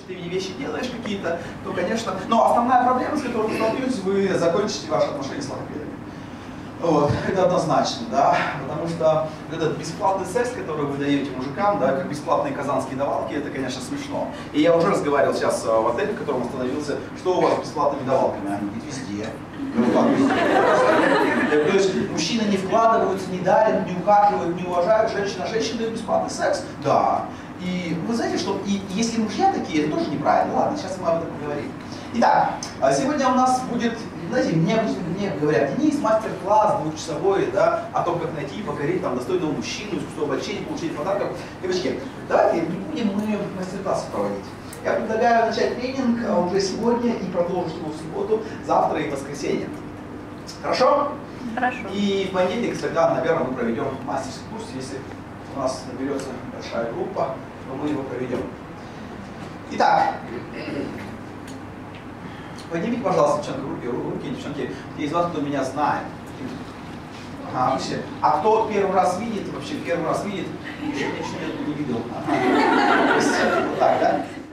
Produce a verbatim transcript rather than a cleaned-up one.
ты вещи делаешь какие-то, то, конечно... Но основная проблема, с которой вы столкнетесь, вы закончите ваши отношения с логопедом. Вот, это однозначно, да, потому что этот бесплатный секс, который вы даете мужикам, да, как бесплатные казанские давалки, это, конечно, смешно. И я уже разговаривал сейчас в отеле, в котором остановился, что у вас с бесплатными давалками, они говорят, везде. Ну, как везде? То есть мужчины не вкладываются, не дарят, не ухаживают, не уважают, женщина, женщина дает бесплатный секс, да. И вы знаете, что и если мужья такие, это тоже неправильно. Ладно, сейчас мы об этом поговорим. Итак, сегодня у нас будет, знаете, мне, мне говорят, Денис, мастер-класс двухчасовой, да, о том, как найти и покорить там достойного мужчину, искусство обольщения, получения подарков. Девочки, давайте не будем мы мастер-классы проводить. Я предлагаю начать тренинг уже сегодня и продолжить его в субботу, завтра и в воскресенье. Хорошо? Хорошо. И в понедельник тогда, наверное, мы проведем мастерский курс, если у нас наберется большая группа, то мы его проведем. Итак, поднимите, пожалуйста, девчонки, руки, руки, девчонки, те из вас, кто меня знает. Ага, вообще. А кто первый раз видит, вообще первый раз видит, еще ничего не видел. Ага. Вот так, да?